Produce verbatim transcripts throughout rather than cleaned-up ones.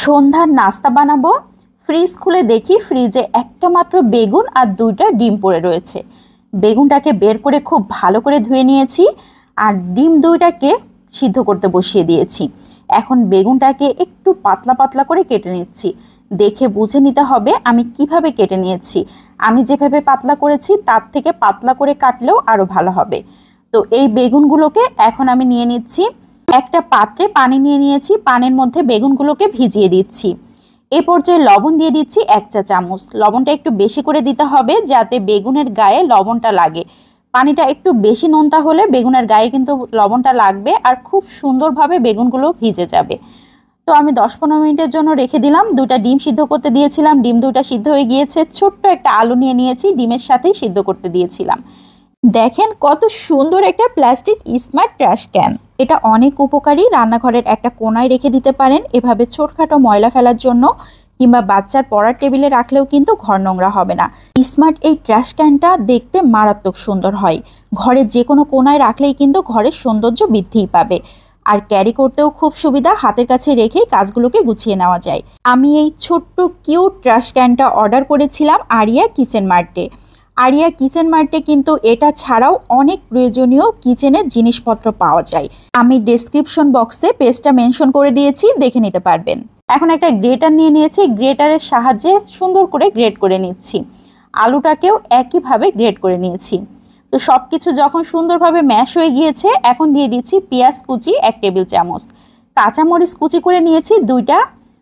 সন্ধ্যার নাস্তা বানাবো। ফ্রিজ খুলে দেখি ফ্রিজে একটা মাত্র বেগুন আর দুইটা ডিম পড়ে রয়েছে। বেগুনটাকে বের করে খুব ভালো করে ধুয়ে নিয়েছি আর ডিম দুইটাকে সিদ্ধ করতে বসিয়ে দিয়েছি। এখন বেগুনটাকে একটু পাতলা পাতলা করে কেটে নিচ্ছি। দেখে বুঝে নিতে হবে আমি কিভাবে কেটে নিয়েছি। আমি যেভাবে পাতলা করেছি তার থেকে পাতলা করে কাটলেও আরও ভালো হবে। তো এই বেগুনগুলোকে এখন আমি নিয়ে নিচ্ছি। একটা পাত্রে পানি নিয়ে নিয়েছি, পানির মধ্যে বেগুনগুলোকে ভিজিয়ে দিচ্ছি। এ পর্যায়ে লবণ দিয়ে দিচ্ছি এক চা চামচ। লবণটা একটু বেশি করে দিতে হবে যাতে বেগুনের গায়ে লবণটা লাগে। পানিটা একটু বেশি নোনতা হলে বেগুনের গায়ে কিন্তু লবণটা লাগবে আর খুব সুন্দরভাবে বেগুনগুলো ভিজে যাবে। তো আমি দশ পনেরো মিনিটের জন্য রেখে দিলাম। দুটা ডিম সিদ্ধ করতে দিয়েছিলাম, ডিম দুটা সিদ্ধ হয়ে গিয়েছে। ছোট্ট একটা আলু নিয়ে নিয়েছি, ডিমের সাথেই সিদ্ধ করতে দিয়েছিলাম। দেখেন কত সুন্দর একটা প্লাস্টিক স্মার্ট ট্র্যাশ ক্যান। এটা অনেক উপকারী, রান্নাঘরের একটা কোনায় রেখে দিতে পারেন এভাবে ছোটখাটো ময়লা ফেলার জন্য, কিংবা বাচ্চার পড়ার টেবিলে রাখলেও কিন্তু ঘর নোংরা হবে না। স্মার্ট এই ট্র্যাশ ক্যানটা দেখতে মারাত্মক সুন্দর হয়, ঘরের যে কোনো কোনায় রাখলেই কিন্তু ঘরের সৌন্দর্য বৃদ্ধিই পাবে। আর ক্যারি করতেও খুব সুবিধা, হাতের কাছে রেখেই কাজগুলোকে গুছিয়ে নেওয়া যায়। আমি এই ছোট্ট কিউট ট্র্যাশ ক্যানটা অর্ডার করেছিলাম আরিয়া কিচেন মার্টে। আরিয়া কিচেন মার্টে কিন্তু এটা ছাড়াও অনেক প্রয়োজনীয় কিচেনের জিনিসপত্র পাওয়া যায়। আমি ডেসক্রিপশন বক্সে পেজটা মেনশন করে দিয়েছি, দেখে নিতে পারবেন। এখন একটা গ্রেটার নিয়ে নিয়েছি, গ্রেটারের সাহায্যে সুন্দর করে গ্রেট করে নিচ্ছি। আলুটাকেও একইভাবে গ্রেট করে নিয়েছি। তো সব কিছু যখন সুন্দরভাবে ম্যাশ হয়ে গিয়েছে, এখন দিয়ে দিচ্ছি পেঁয়াজ কুচি এক টেবিল চামচ, কাঁচামরিচ কুচি করে নিয়েছি দুইটা,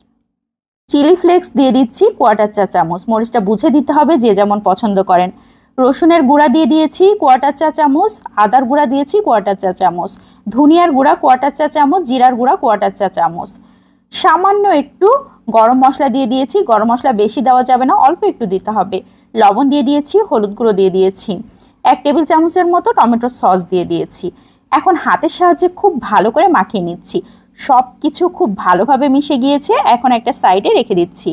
চিলি ফ্লেক্স দিয়ে দিচ্ছি কোয়ার্টার চা চামচ। মরিচটা বুঝে দিতে হবে যে যেমন পছন্দ করেন। রসুনের গুঁড়া দিয়ে দিয়েছি কোয়ার্টার চা চামচ, আদার গুঁড়া দিয়েছি কোয়ার্টার চা চামচ, ধনিয়ার গুঁড়া কোয়ার্টার চা চামচ, জিরার গুঁড়া কোয়ার্টার চা চামচ। সামান্য একটু গরম মশলা দিয়ে দিয়েছি, গরম মশলা বেশি দেওয়া যাবে না, অল্প একটু দিতে হবে। লবণ দিয়ে দিয়েছি, হলুদ গুঁড়ো দিয়ে দিয়েছি, এক টেবিল চামচের মতো টমেটো সস দিয়ে দিয়েছি। এখন হাতের সাহায্যে খুব ভালো করে মাখিয়ে নিচ্ছি। সব কিছু খুব ভালোভাবে মিশে গিয়েছে, এখন একটা সাইডে রেখে দিচ্ছি।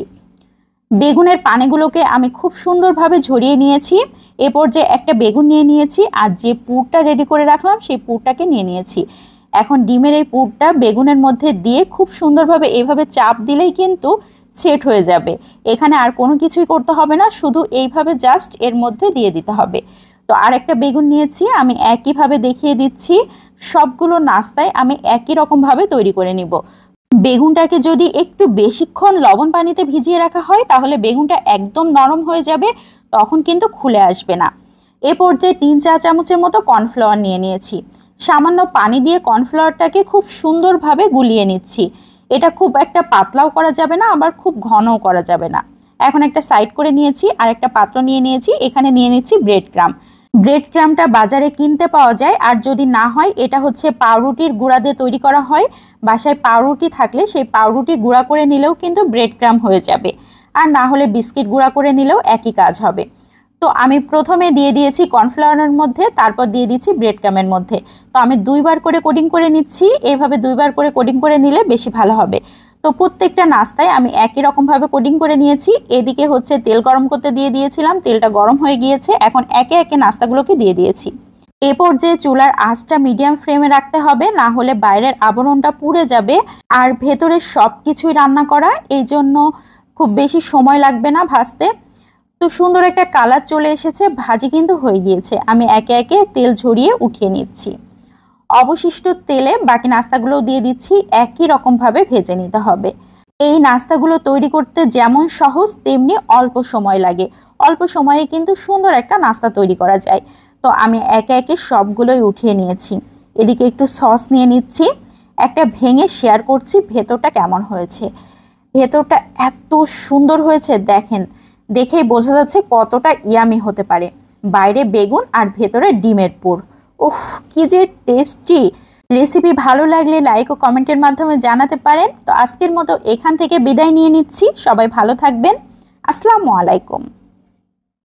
বেগুনের পানিগুলোকে আমি খুব সুন্দরভাবে ঝরিয়ে নিয়েছি। এ পর্যায়ে একটা বেগুন নিয়ে নিয়েছি আর যে পুরটা রেডি করে রাখলাম সেই পুরটাকে নিয়ে নিয়েছি। এখন ডিমের এই পুরটা বেগুনের মধ্যে দিয়ে খুব সুন্দরভাবে এভাবে চাপ দিলেই কিন্তু সেট হয়ে যাবে। এখানে আর কোনো কিছুই করতে হবে না, শুধু এইভাবে জাস্ট এর মধ্যে দিয়ে দিতে হবে। তো আরেকটা বেগুন নিয়েছি, আমি একইভাবে দেখিয়ে দিচ্ছি। সবগুলো নাস্তায় আমি একই রকমভাবে তৈরি করে নিব। বেগুনটাকে যদি একটু বেশিক্ষণ লবণ পানিতে ভিজিয়ে রাখা হয় তাহলে বেগুনটা একদম নরম হয়ে যাবে, তখন কিন্তু খুলে আসবে না। এ পর্যায়ে তিন চা চামচের মতো কর্নফ্লাওয়ার নিয়ে নিয়েছি। সামান্য পানি দিয়ে কর্নফ্লাওয়ারটাকে খুব সুন্দরভাবে গুলিয়ে নিচ্ছি। এটা খুব একটা পাতলাও করা যাবে না, আবার খুব ঘনও করা যাবে না। এখন একটা সাইড করে নিয়েছি, আর একটা পাত্র নিয়ে নিয়েছি। এখানে নিয়ে নিচ্ছি ব্রেড ক্রাম্ব। ব্রেড ক্রাম্বটা বাজারে কিনতে পাওয়া যায়, আর যদি না হয় এটা হচ্ছে পাউরুটির গুঁড়া দিয়ে তৈরি করা হয়। বাসায় পাউরুটি থাকলে সেই পাউরুটি গুঁড়া করে নিলেও কিন্তু ব্রেড ক্রাম্ব হয়ে যাবে, আর না হলে বিস্কিট গুঁড়া করে নিলেও একই কাজ হবে। তো আমি প্রথমে দিয়ে দিয়েছি কর্নফ্লাওয়ারের মধ্যে, তারপর দিয়ে দিচ্ছি ব্রেড ক্রাম্বের মধ্যে। তো আমি দুইবার করে কোটিং করে নিচ্ছি। এইভাবে দুইবার করে কোটিং করে নিলে বেশি ভালো হবে। তো প্রত্যেকটা নাস্তায় আমি একই রকমভাবে কোটিং করে নিয়েছি। এদিকে হচ্ছে তেল গরম করতে দিয়ে দিয়েছিলাম, তেলটা গরম হয়ে গিয়েছে। এখন একে একে নাস্তাগুলোকে দিয়ে দিয়েছি। এ পর্যায়ে চুলার আঁচটা মিডিয়াম ফ্লেমে রাখতে হবে, না হলে বাইরের আবরণটা পুড়ে যাবে। আর ভেতরের সব কিছুই রান্না করা, এই জন্য খুব বেশি সময় লাগবে না ভাজতে। তো সুন্দর একটা কালার চলে এসেছে, ভাজি কিন্তু হয়ে গিয়েছে। আমি একে একে তেল ঝরিয়ে উঠিয়ে নিচ্ছি। অবশিষ্ট তেলে বাকি নাস্তাগুলো দিয়ে দিচ্ছি, একই রকমভাবে ভেজে নিতে হবে। এই নাস্তাগুলো তৈরি করতে যেমন সহজ তেমনি অল্প সময় লাগে। অল্প সময়ে কিন্তু সুন্দর একটা নাস্তা তৈরি করা যায়। তো আমি একে একে সবগুলোই উঠিয়ে নিয়েছি। এদিকে একটু সস নিয়ে নিচ্ছি, একটা ভেঙে শেয়ার করছি ভেতরটা কেমন হয়েছে। ভেতরটা এত সুন্দর হয়েছে, দেখেন, দেখেই বোঝা যাচ্ছে কতটা ইয়ামি হতে পারে। বাইরে বেগুন আর ভেতরে ডিমের পুর, উফ কি যে টেস্টি। রেসিপি ভালো লাগলে লাইক ও কমেন্টের মাধ্যমে জানাতে পারেন। তো আজকের মতো এখান থেকে বিদায় নিয়ে নিচ্ছি। সবাই ভালো থাকবেন। আসসালামু আলাইকুম।